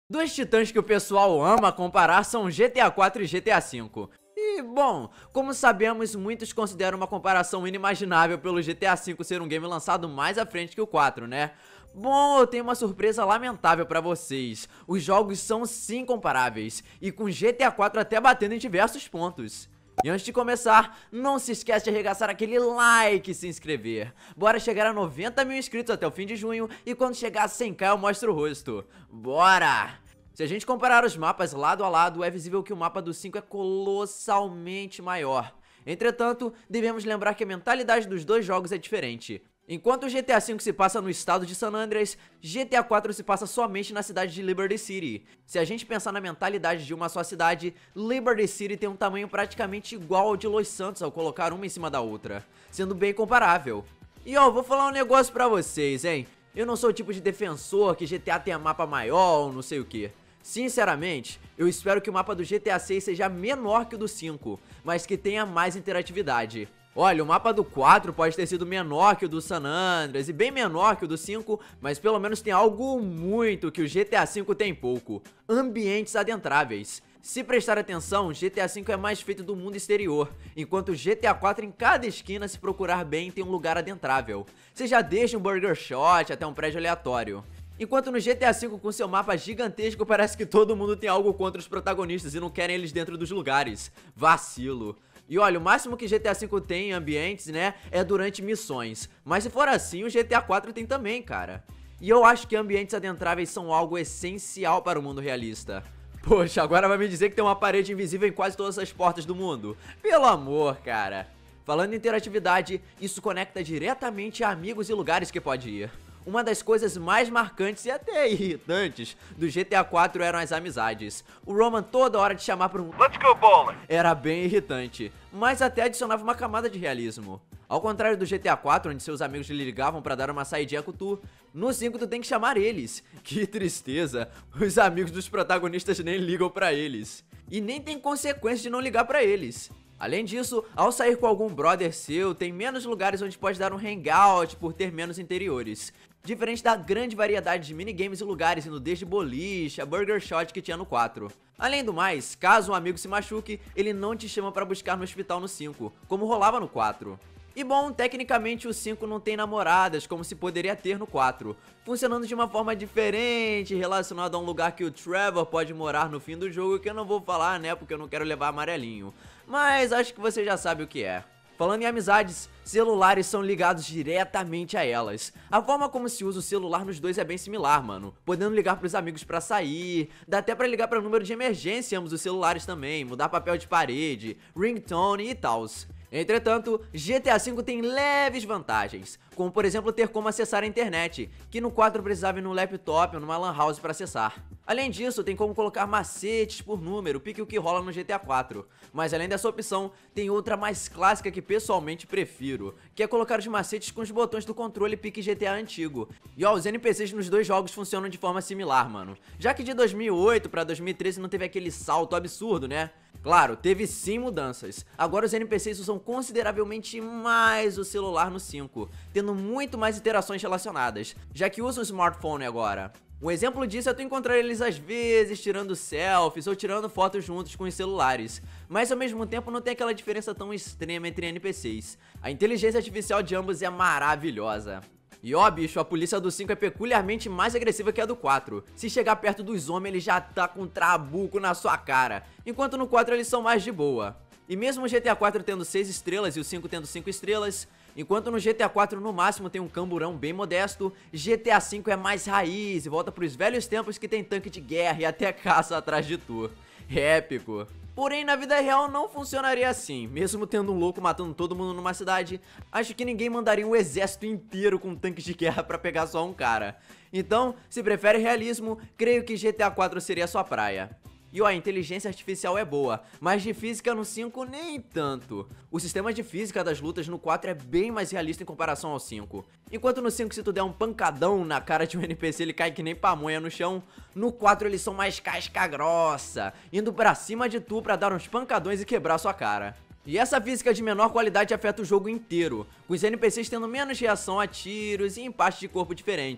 Dois titãs que o pessoal ama comparar são GTA 4 e GTA 5. E, bom, como sabemos, muitos consideram uma comparação inimaginável pelo GTA 5 ser um game lançado mais à frente que o 4, né? Bom, eu tenho uma surpresa lamentável pra vocês. Os jogos são sim comparáveis, e com GTA 4 até batendo em diversos pontos. E antes de começar, não se esquece de arregaçar aquele like e se inscrever. Bora chegar a 90 mil inscritos até o fim de junho, e quando chegar a 100k eu mostro o rosto. Bora! Se a gente comparar os mapas lado a lado, é visível que o mapa do 5 é colossalmente maior. Entretanto, devemos lembrar que a mentalidade dos dois jogos é diferente. Enquanto o GTA V se passa no estado de San Andreas, GTA 4 se passa somente na cidade de Liberty City. Se a gente pensar na mentalidade de uma só cidade, Liberty City tem um tamanho praticamente igual ao de Los Santos ao colocar uma em cima da outra, sendo bem comparável. E ó, vou falar um negócio pra vocês, hein. Eu não sou o tipo de defensor que GTA tenha mapa maior ou não sei o que. Sinceramente, eu espero que o mapa do GTA 6 seja menor que o do 5, mas que tenha mais interatividade. Olha, o mapa do 4 pode ter sido menor que o do San Andreas e bem menor que o do 5, mas pelo menos tem algo muito que o GTA 5 tem pouco: ambientes adentráveis. Se prestar atenção, GTA V é mais feito do mundo exterior, enquanto o GTA 4 em cada esquina, se procurar bem, tem um lugar adentrável, seja desde um burger shot até um prédio aleatório. Enquanto no GTA V, com seu mapa gigantesco, parece que todo mundo tem algo contra os protagonistas e não querem eles dentro dos lugares. Vacilo. E olha, o máximo que GTA V tem em ambientes, né, é durante missões. Mas se for assim, o GTA 4 tem também, cara. E eu acho que ambientes adentráveis são algo essencial para o mundo realista. Poxa, agora vai me dizer que tem uma parede invisível em quase todas as portas do mundo? Pelo amor, cara. Falando em interatividade, isso conecta diretamente a amigos e lugares que pode ir. Uma das coisas mais marcantes e até irritantes do GTA 4 eram as amizades. O Roman toda hora te chamar pra um "Let's go bowling" era bem irritante, mas até adicionava uma camada de realismo. Ao contrário do GTA 4, onde seus amigos lhe ligavam pra dar uma saidinha com tu, no 5 tu tem que chamar eles. Que tristeza, os amigos dos protagonistas nem ligam pra eles. E nem tem consequência de não ligar pra eles. Além disso, ao sair com algum brother seu, tem menos lugares onde pode dar um hangout por ter menos interiores. Diferente da grande variedade de minigames e lugares, indo desde boliche a burger shot que tinha no 4. Além do mais, caso um amigo se machuque, ele não te chama pra buscar no hospital no 5, como rolava no 4. E bom, tecnicamente o 5 não tem namoradas, como se poderia ter no 4, funcionando de uma forma diferente, relacionado a um lugar que o Trevor pode morar no fim do jogo, que eu não vou falar, né, porque eu não quero levar amarelinho. Mas acho que você já sabe o que é. Falando em amizades, celulares são ligados diretamente a elas. A forma como se usa o celular nos dois é bem similar, mano. Podendo ligar pros amigos pra sair, dá até pra ligar pra número de emergência em ambos os celulares também, mudar papel de parede, ringtone e tals. Entretanto, GTA V tem leves vantagens, como por exemplo ter como acessar a internet, que no 4 precisava ir num laptop ou numa lan house para acessar. Além disso, tem como colocar macetes por número, pique o que rola no GTA 4. Mas além dessa opção, tem outra mais clássica que pessoalmente prefiro, que é colocar os macetes com os botões do controle pique GTA antigo. E ó, os NPCs nos dois jogos funcionam de forma similar, mano. Já que de 2008 pra 2013 não teve aquele salto absurdo, né? Claro, teve sim mudanças. Agora os NPCs usam consideravelmente mais o celular no 5, tendo muito mais interações relacionadas, já que usam o smartphone agora. Um exemplo disso é tu encontrar eles às vezes tirando selfies ou tirando fotos juntos com os celulares, mas ao mesmo tempo não tem aquela diferença tão extrema entre NPCs. A inteligência artificial de ambos é maravilhosa. E ó, bicho, a polícia do 5 é peculiarmente mais agressiva que a do 4. Se chegar perto dos homens, ele já tá com um trabuco na sua cara, enquanto no 4 eles são mais de boa. E mesmo o GTA 4 tendo 6 estrelas e o 5 tendo 5 estrelas, enquanto no GTA 4 no máximo tem um camburão bem modesto, GTA 5 é mais raiz e volta pros velhos tempos que tem tanque de guerra e até caça atrás de tu. Épico. Porém, na vida real não funcionaria assim. Mesmo tendo um louco matando todo mundo numa cidade, acho que ninguém mandaria um exército inteiro com tanques de guerra pra pegar só um cara. Então, se prefere realismo, creio que GTA 4 seria a sua praia. E ó, a inteligência artificial é boa, mas de física no 5 nem tanto. O sistema de física das lutas no 4 é bem mais realista em comparação ao 5. Enquanto no 5 se tu der um pancadão na cara de um NPC ele cai que nem pamonha no chão, no 4 eles são mais casca grossa, indo pra cima de tu pra dar uns pancadões e quebrar sua cara. E essa física de menor qualidade afeta o jogo inteiro, com os NPCs tendo menos reação a tiros e empates de corpo diferentes.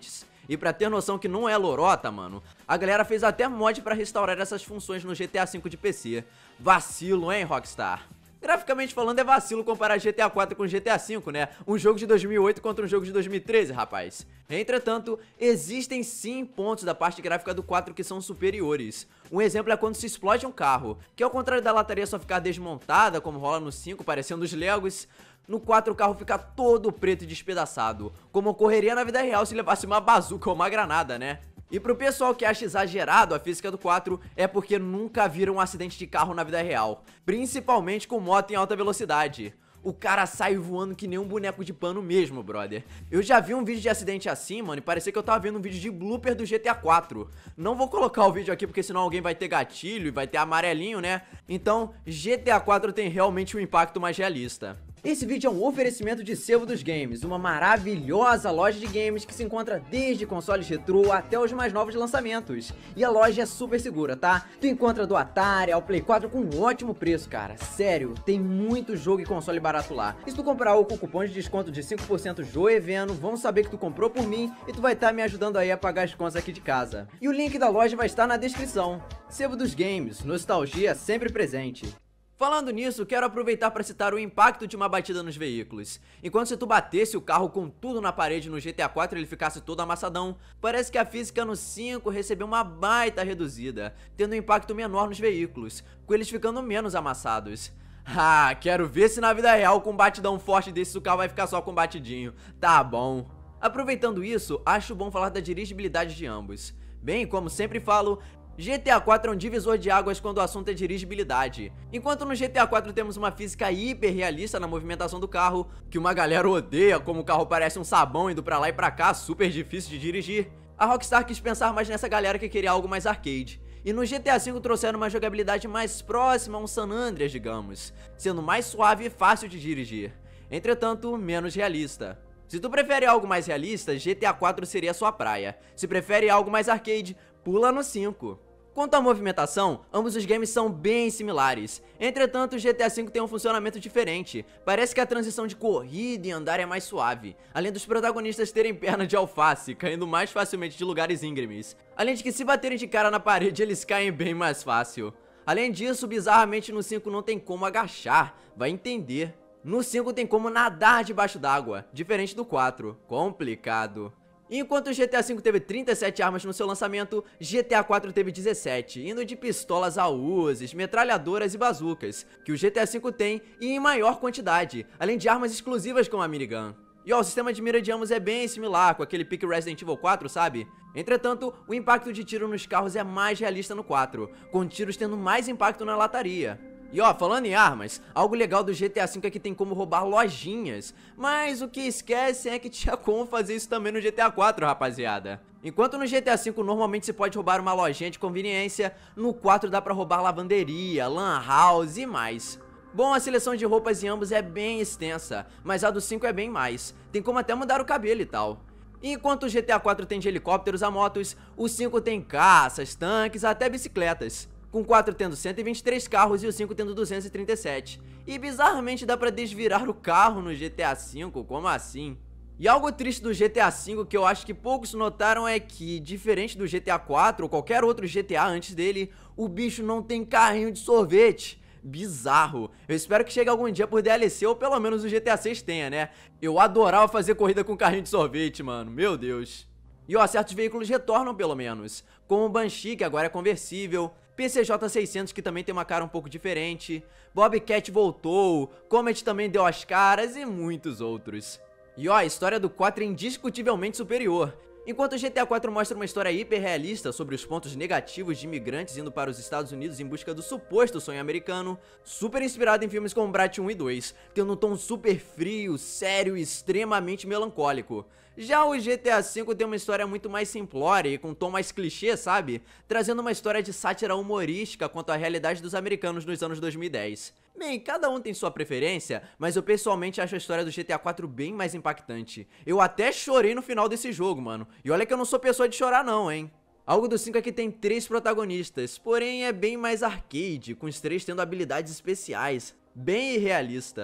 E pra ter noção que não é lorota, mano, a galera fez até mod pra restaurar essas funções no GTA V de PC. Vacilo, hein, Rockstar? Graficamente falando, é vacilo comparar GTA 4 com GTA 5, né? Um jogo de 2008 contra um jogo de 2013, rapaz. Entretanto, existem sim pontos da parte gráfica do 4 que são superiores. Um exemplo é quando se explode um carro, que ao contrário da lataria só ficar desmontada, como rola no 5, parecendo os Legos, no 4 o carro fica todo preto e despedaçado, como ocorreria na vida real se levasse uma bazuca ou uma granada, né? E pro pessoal que acha exagerado a física do 4, é porque nunca viram um acidente de carro na vida real, principalmente com moto em alta velocidade. O cara sai voando que nem um boneco de pano mesmo, brother. Eu já vi um vídeo de acidente assim, mano, e parecia que eu tava vendo um vídeo de blooper do GTA 4. Não vou colocar o vídeo aqui porque senão alguém vai ter gatilho e vai ter amarelinho, né? Então, GTA 4 tem realmente um impacto mais realista. Esse vídeo é um oferecimento de Sebo dos Games, uma maravilhosa loja de games que se encontra desde consoles retrô até os mais novos lançamentos. E a loja é super segura, tá? Tu encontra do Atari ao Play 4 com um ótimo preço, cara. Sério, tem muito jogo e console barato lá. E se tu comprar algo com cupom de desconto de 5% Joeveno, vão saber que tu comprou por mim e tu vai estar me ajudando aí a pagar as contas aqui de casa. E o link da loja vai estar na descrição. Sebo dos Games, nostalgia sempre presente. Falando nisso, quero aproveitar para citar o impacto de uma batida nos veículos. Enquanto se tu batesse o carro com tudo na parede no GTA 4 ele ficasse todo amassadão, parece que a física no 5 recebeu uma baita reduzida, tendo um impacto menor nos veículos, com eles ficando menos amassados. Ah, quero ver se na vida real com um batidão forte desse o carro vai ficar só com batidinho. Tá bom. Aproveitando isso, acho bom falar da dirigibilidade de ambos. Bem, como sempre falo, GTA 4 é um divisor de águas quando o assunto é dirigibilidade. Enquanto no GTA 4 temos uma física hiper realista na movimentação do carro, que uma galera odeia como o carro parece um sabão indo pra lá e pra cá, super difícil de dirigir, a Rockstar quis pensar mais nessa galera que queria algo mais arcade. E no GTA V trouxeram uma jogabilidade mais próxima a um San Andreas, digamos, sendo mais suave e fácil de dirigir, entretanto menos realista. Se tu prefere algo mais realista, GTA 4 seria a sua praia. Se prefere algo mais arcade, pula no 5. Quanto à movimentação, ambos os games são bem similares. Entretanto, o GTA V tem um funcionamento diferente. Parece que a transição de corrida e andar é mais suave, além dos protagonistas terem perna de alface, caindo mais facilmente de lugares íngremes. Além de que se baterem de cara na parede, eles caem bem mais fácil. Além disso, bizarramente no 5 não tem como agachar, vai entender. No 5 tem como nadar debaixo d'água, diferente do 4. Complicado. Enquanto o GTA V teve 37 armas no seu lançamento, GTA 4 teve 17, indo de pistolas a Uzis, metralhadoras e bazucas, que o GTA V tem e em maior quantidade, além de armas exclusivas como a minigun. E ó, o sistema de mira de ambos é bem similar, com aquele pique Resident Evil 4, sabe? Entretanto, o impacto de tiro nos carros é mais realista no 4, com tiros tendo mais impacto na lataria. E ó, falando em armas, algo legal do GTA V é que tem como roubar lojinhas, mas o que esquecem é que tinha como fazer isso também no GTA 4, rapaziada. Enquanto no GTA V normalmente se pode roubar uma lojinha de conveniência, no 4 dá pra roubar lavanderia, lan house e mais. Bom, a seleção de roupas em ambos é bem extensa, mas a do 5 é bem mais, tem como até mudar o cabelo e tal. Enquanto o GTA 4 tem de helicópteros a motos, o 5 tem caças, tanques, até bicicletas. Com o 4 tendo 123 carros e o 5 tendo 237. E bizarramente dá pra desvirar o carro no GTA V, como assim? E algo triste do GTA V que eu acho que poucos notaram é que, diferente do GTA 4 ou qualquer outro GTA antes dele, o bicho não tem carrinho de sorvete. Bizarro. Eu espero que chegue algum dia por DLC ou pelo menos o GTA 6 tenha, né? Eu adorava fazer corrida com carrinho de sorvete, mano. Meu Deus. E ó, certos veículos retornam pelo menos, como o Banshee, que agora é conversível, PCJ 600, que também tem uma cara um pouco diferente, Bobcat voltou, Comet também deu as caras e muitos outros. E ó, a história do 4 é indiscutivelmente superior. Enquanto o GTA 4 mostra uma história hiper realista sobre os pontos negativos de imigrantes indo para os Estados Unidos em busca do suposto sonho americano, super inspirado em filmes como Brat 1 e 2, tendo um tom super frio, sério e extremamente melancólico. Já o GTA V tem uma história muito mais simplória e com um tom mais clichê, sabe? Trazendo uma história de sátira humorística quanto à realidade dos americanos nos anos 2010. Bem, cada um tem sua preferência, mas eu pessoalmente acho a história do GTA 4 bem mais impactante. Eu até chorei no final desse jogo, mano. E olha que eu não sou pessoa de chorar não, hein? Algo do 5 é que tem 3 protagonistas, porém é bem mais arcade, com os 3 tendo habilidades especiais, bem irrealista.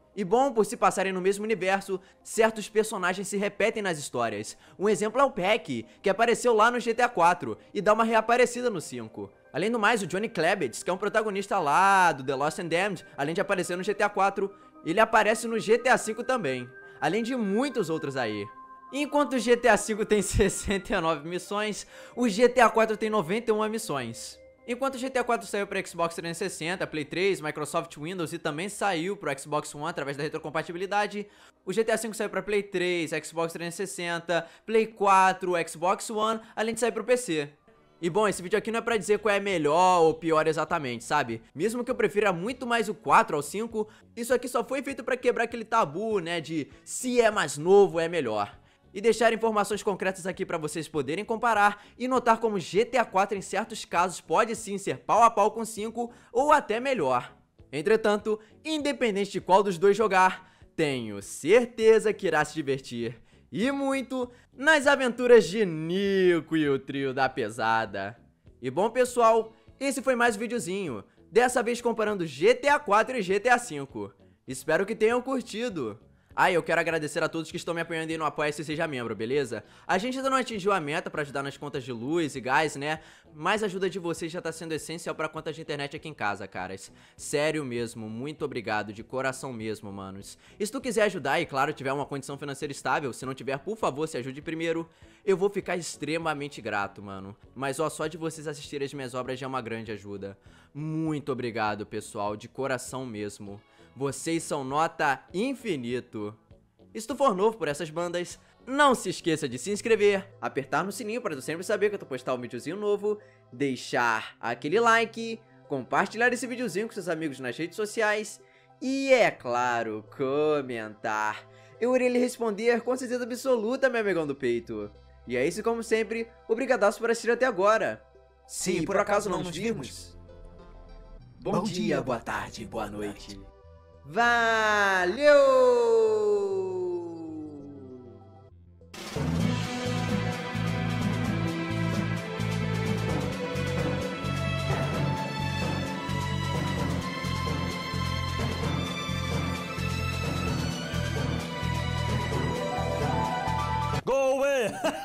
E bom, por se passarem no mesmo universo, certos personagens se repetem nas histórias. Um exemplo é o Peck, que apareceu lá no GTA 4 e dá uma reaparecida no 5. Além do mais, o Johnny Klebitz, que é um protagonista lá do The Lost and Damned, além de aparecer no GTA 4, ele aparece no GTA 5 também, além de muitos outros aí. Enquanto o GTA 5 tem 69 missões, o GTA 4 tem 91 missões. Enquanto o GTA 4 saiu para Xbox 360, Play 3, Microsoft Windows e também saiu para Xbox One através da retrocompatibilidade, o GTA 5 saiu para Play 3, Xbox 360, Play 4, Xbox One, além de sair para o PC. E bom, esse vídeo aqui não é pra dizer qual é melhor ou pior exatamente, sabe? Mesmo que eu prefira muito mais o 4 ao 5, isso aqui só foi feito pra quebrar aquele tabu, né, de se é mais novo é melhor. E deixar informações concretas aqui pra vocês poderem comparar e notar como GTA 4 em certos casos pode sim ser pau a pau com 5 ou até melhor. Entretanto, independente de qual dos dois jogar, tenho certeza que irá se divertir e muito nas aventuras de Nico e o trio da pesada. E bom pessoal, esse foi mais um videozinho, dessa vez comparando GTA 4 e GTA 5. Espero que tenham curtido. Eu quero agradecer a todos que estão me apoiando aí no Apoia-se e Seja Membro, beleza? A gente ainda não atingiu a meta pra ajudar nas contas de luz e gás, né? Mas a ajuda de vocês já tá sendo essencial pra conta de internet aqui em casa, caras. Sério mesmo, muito obrigado, de coração mesmo, manos. E se tu quiser ajudar e, claro, tiver uma condição financeira estável, se não tiver, por favor, se ajude primeiro. Eu vou ficar extremamente grato, mano. Mas, ó, só de vocês assistirem as minhas obras já é uma grande ajuda. Muito obrigado, pessoal, de coração mesmo. Vocês são nota infinito. E se tu for novo por essas bandas, não se esqueça de se inscrever, apertar no sininho para tu sempre saber que eu tô postar um videozinho novo, deixar aquele like, compartilhar esse videozinho com seus amigos nas redes sociais e, é claro, comentar. Eu irei lhe responder com certeza absoluta, meu amigão do peito. E é isso, como sempre, obrigadaço por assistir até agora. Se por acaso não nos vimos, bom dia, boa tarde, boa noite. Valeu! Go away!